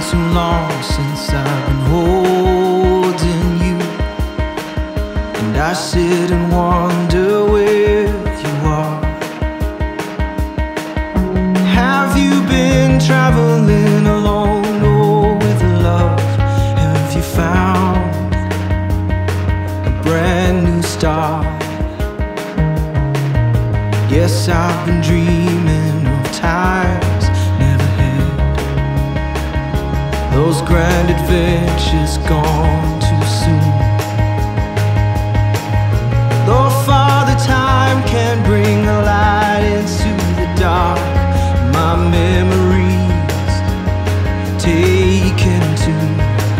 so long since I've been holding you, and I sit and wonder where you are. Have you been traveling alone or with love? Have you found a brand new start? Yes, I've been dreaming of times never had, those grand adventures gone too soon. Though Father Time can bring a light into the dark, my memories taken too.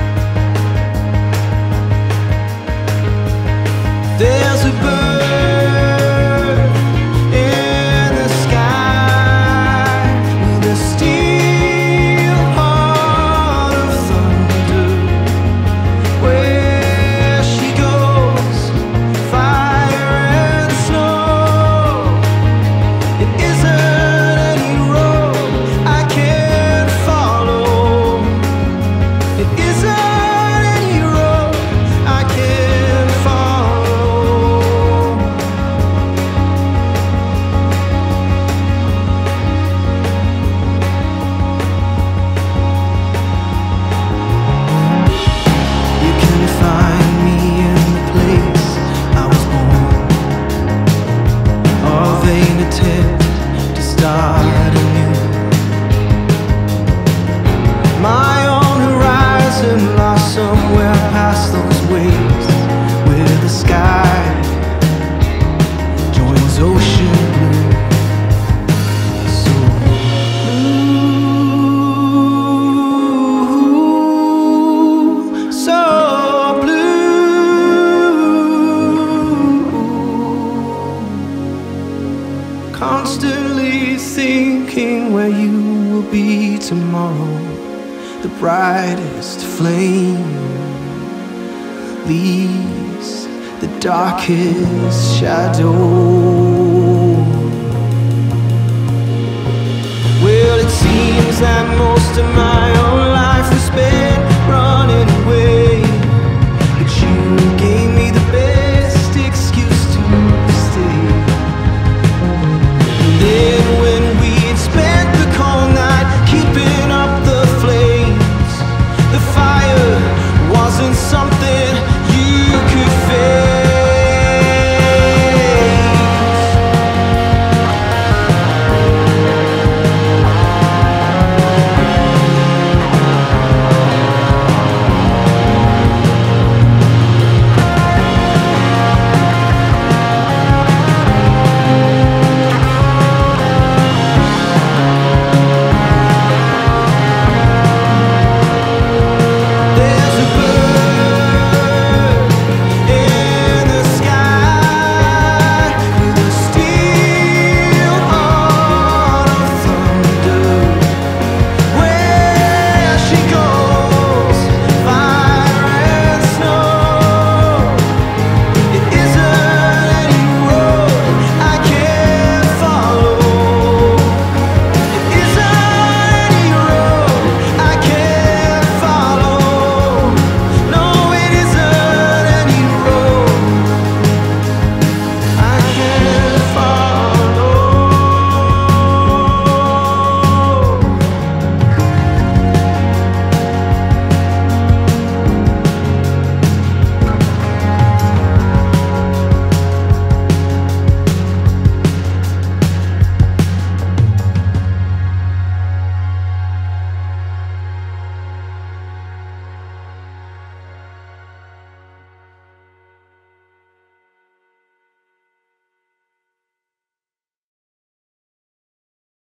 There's a bird in the sky with a steel heart of thunder. Where she goes, fire and snow. It isn't any road I can follow. It isn't any road I can follow. You can find me in the place I was born, a vain attempt to start anew. My own horizon lost somewhere past those waves, where the sky joins ocean blue. So blue, so blue. Constantly thinking where you will be tomorrow. The brightest flame leaves the darkest shadow. Well, it seems that most of my own life was spent running away, but you gave me the best excuse to stay. And then when we'd spent the cold night keeping up the flames, the fire wasn't something you could